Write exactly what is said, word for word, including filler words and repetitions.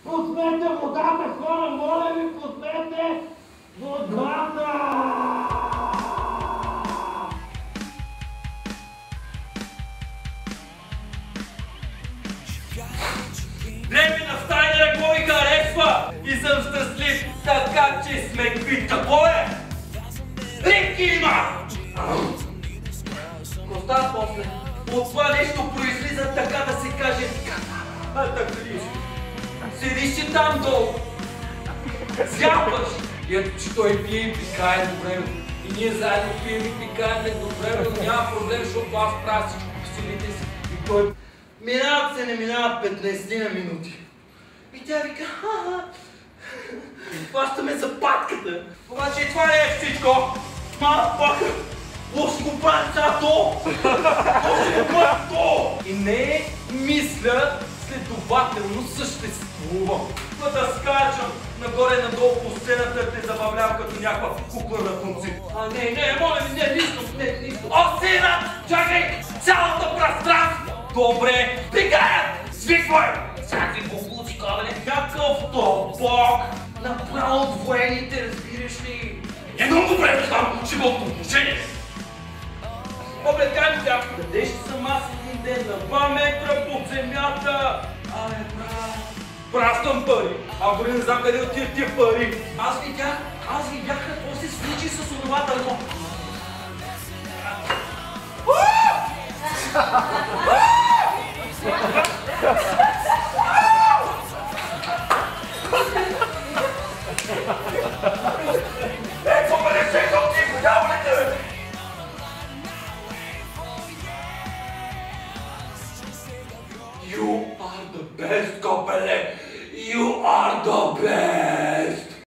Пуснете водата, хора, моля ви, пуснете водата! Гледай на стайния, кой ми харесва и съм щастлив, така че сме квит. Какво е? Липки има! Какво става после? От това нещо произлиза, така да се каже, а така седиш. Седиш си там долу, зяпаш. И ето, че той пие и пикае до време. И ние заедно пием и пикаем до време, но няма проблем, защото аз правя всичко по силите си. И той... Минават се, не минават петнайсет на минути. И тя вика, ха-ха, плащаме за патката. Обаче това не е всичко. Мазпака, лошо го правим сега то. Лошо го правим то. И не мисля, следователно съществувам. За да скачам нагоре-надолу по сцената, те забавлявам като някаква кукла на конци. А не, не, моля ви, не, нищо, не, нищо. О, сина, чакай, цялото пространство. Добре, прикаят! Свиквай! Всякакви бобуци, кабеле, какъв то бог! Направо от военните, разбираш ли? Не много добре, знам, ще бъдат отношение! Добре, кай ми тя, къде ще съм аз един ден на два метра под земята? Абе, брат, пращам пари, а дори не знам къде отиват тия пари. Аз видях, аз видях какво се случи с онова дърво. You are the best, Kopele! You are the best!